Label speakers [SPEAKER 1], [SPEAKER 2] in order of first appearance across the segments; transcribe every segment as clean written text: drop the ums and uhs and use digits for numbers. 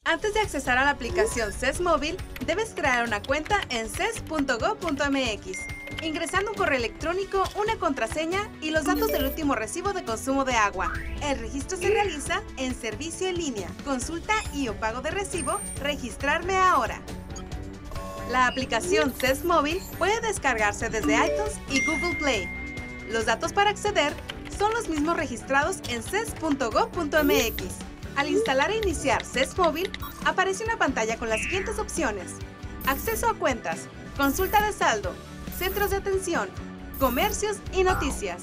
[SPEAKER 1] Antes de accesar a la aplicación CES Móvil, debes crear una cuenta en ces.gov.mx, ingresando un correo electrónico, una contraseña y los datos del último recibo de consumo de agua. El registro se realiza en Servicio en línea, consulta y o pago de recibo, registrarme ahora. La aplicación CES Móvil puede descargarse desde iTunes y Google Play. Los datos para acceder son los mismos registrados en ces.gov.mx. Al instalar e iniciar CES Móvil, aparece una pantalla con las siguientes opciones: acceso a cuentas, consulta de saldo, centros de atención, comercios y noticias.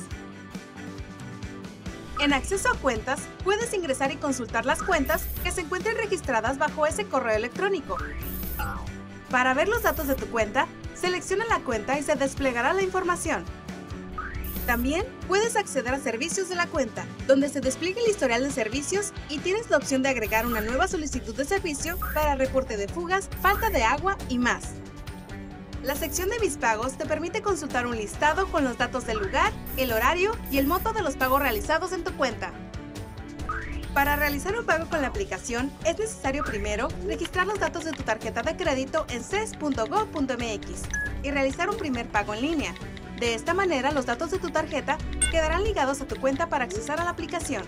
[SPEAKER 1] En acceso a cuentas, puedes ingresar y consultar las cuentas que se encuentren registradas bajo ese correo electrónico. Para ver los datos de tu cuenta, selecciona la cuenta y se desplegará la información. También puedes acceder a servicios de la cuenta, donde se despliega el historial de servicios y tienes la opción de agregar una nueva solicitud de servicio para reporte de fugas, falta de agua y más. La sección de Mis pagos te permite consultar un listado con los datos del lugar, el horario y el monto de los pagos realizados en tu cuenta. Para realizar un pago con la aplicación, es necesario primero registrar los datos de tu tarjeta de crédito en ces.gov.mx y realizar un primer pago en línea. De esta manera, los datos de tu tarjeta quedarán ligados a tu cuenta para accesar a la aplicación.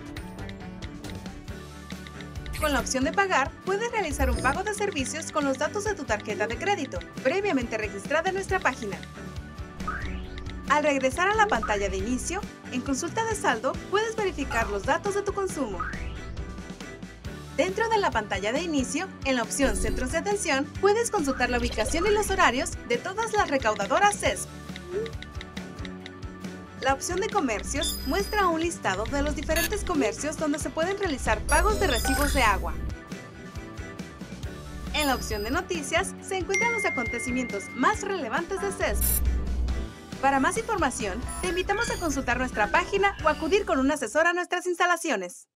[SPEAKER 1] Con la opción de pagar, puedes realizar un pago de servicios con los datos de tu tarjeta de crédito, previamente registrada en nuestra página. Al regresar a la pantalla de inicio, en Consulta de saldo, puedes verificar los datos de tu consumo. Dentro de la pantalla de inicio, en la opción Centros de atención, puedes consultar la ubicación y los horarios de todas las recaudadoras CES. La opción de comercios muestra un listado de los diferentes comercios donde se pueden realizar pagos de recibos de agua. En la opción de noticias se encuentran los acontecimientos más relevantes de CES. Para más información, te invitamos a consultar nuestra página o acudir con un asesor a nuestras instalaciones.